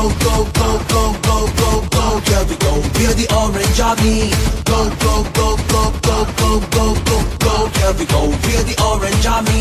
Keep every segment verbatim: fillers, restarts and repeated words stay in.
go, go, go, go, go, go, here we go, we're the orange army. Go, go, go, go, go, go, go, go, go, here we go, we're the orange army.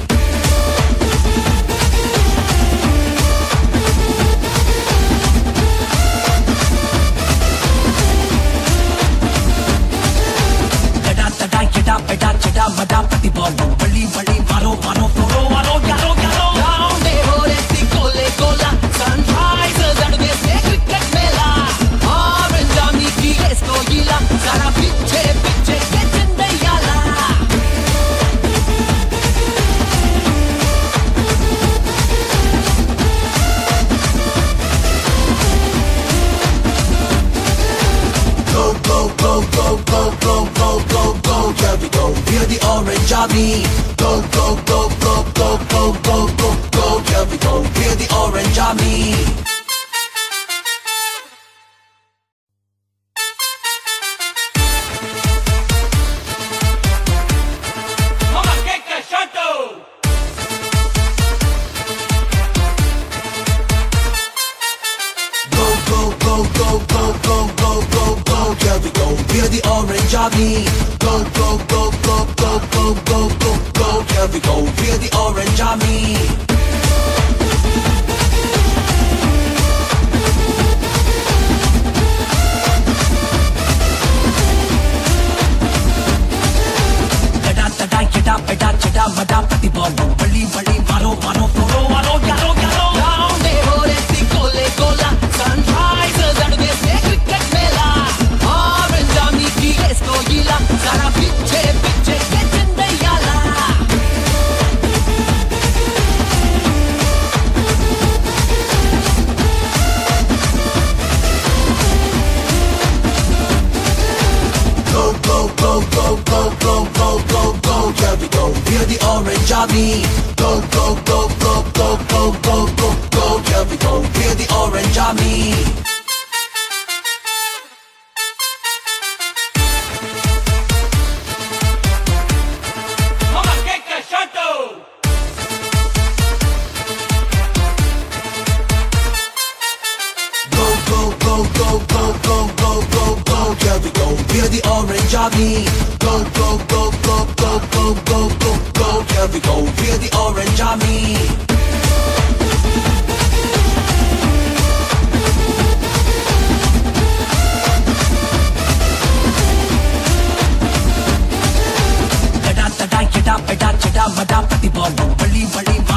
Cheda peda cheda mada pati bolo bali bali maro maro toro maro yaro yaro down de hore ti gole gola sunrisers and they say cricket mela orange army ki esko gila sara piche piche kechinde yala go go go go go go go go go here we go, we're the orange army. Go, go, go, go, go, go, go, go, go, here we go, we're the orange army. Go, go, go, go, go, go, go, go, go, here we go, we're the orange army. Go, go, go, go, go, go, go, go, go, here we go, we're the orange army. Tada tada cheda peda cheda mada pati bolo bali bali maro maro toro maro yaro yaro down de hore ti gole gola sunrisers and they say cricket mela orange army ki esko gila sara piche piche kechinde yala go go go go go go go go go here we go, we're the orange army. Go go go go go go go go go here we go, we're the orange army. Go go go go go go go go go here we go, we're the orange army. Go go go go go go go go go here we go, we're the orange army. Tada tada cheda peda cheda mada pati bolo bali bali